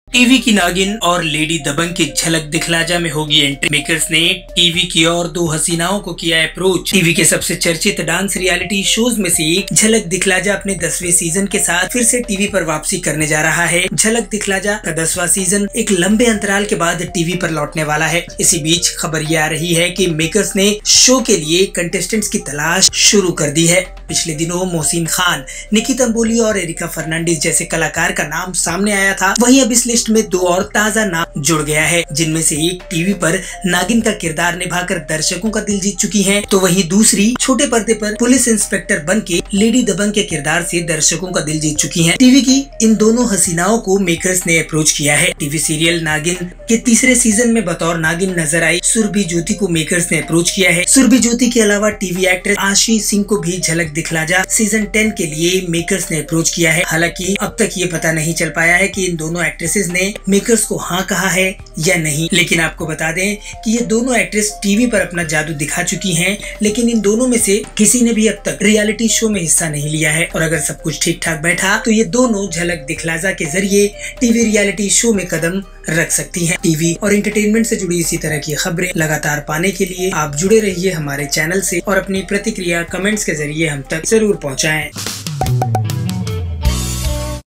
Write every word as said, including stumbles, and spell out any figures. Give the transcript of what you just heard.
TV की नागिन और लेडी दबंग की झलक दिखला जा में होगी एंट्री। मेकर्स ने टीवी की और दो हसीनाओं को किया अप्रोच। टीवी के सबसे चर्चित डांस रियलिटी शोज में से एक झलक दिखला जा अपने दसवें सीजन के साथ फिर से टीवी पर वापसी करने जा रहा है। झलक दिखला जा का दसवां सीजन एक लंबे अंतराल के बाद टीवी पर लौटने वाला है। इसी बीच खबर ये आ रही है कि मेकर्स ने शो के लिए कंटेस्टेंट्स की तलाश शुरू कर दी है। पिछले दिनों मोहसिन खान, निकी तंबोली और एरिका फर्नांडिस जैसे कलाकार का नाम सामने आया था। वहीं अब इस लिस्ट में दो और ताजा नाम जुड़ गया है, जिनमें से एक टीवी पर नागिन का किरदार निभाकर दर्शकों का दिल जीत चुकी हैं, तो वहीं दूसरी छोटे पर्दे पर पुलिस इंस्पेक्टर बन के लेडी दबंग के किरदार से दर्शकों का दिल जीत चुकी हैं। टीवी की इन दोनों हसीनाओं को मेकर्स ने अप्रोच किया है। टीवी सीरियल नागिन के तीसरे सीजन में बतौर नागिन नजर आई सुरभि ज्योति को मेकर्स ने अप्रोच किया है। सुरभि ज्योति के अलावा टीवी एक्ट्रेस आशी सिंह को भी झलक दिखला जा सीजन टेन के लिए मेकर्स ने अप्रोच किया है। हालांकि अब तक ये पता नहीं चल पाया है कि इन दोनों एक्ट्रेसेस ने मेकर्स को हाँ कहा है या नहीं, लेकिन आपको बता दें कि ये दोनों एक्ट्रेस टीवी पर अपना जादू दिखा चुकी हैं, लेकिन इन दोनों में से किसी ने भी अब तक रियलिटी शो में हिस्सा नहीं लिया है। और अगर सब कुछ ठीक ठाक बैठा तो ये दोनों झलक दिखलाजा के जरिए टीवी रियलिटी शो में कदम रख सकती हैं। टीवी और एंटरटेनमेंट से जुड़ी इसी तरह की खबरें लगातार पाने के लिए आप जुड़े रहिए हमारे चैनल से और अपनी प्रतिक्रिया कमेंट्स के जरिए हम तक जरूर पहुंचाएं।